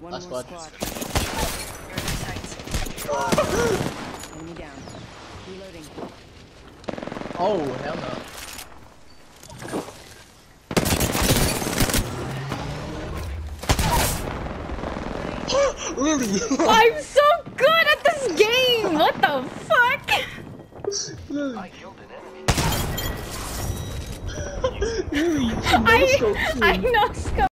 Last squad. Enemy down. Reloading. Oh, hell no. Lily! I'm so good at this game! What the fuck? Lily. I killed an enemy. Lily, I know.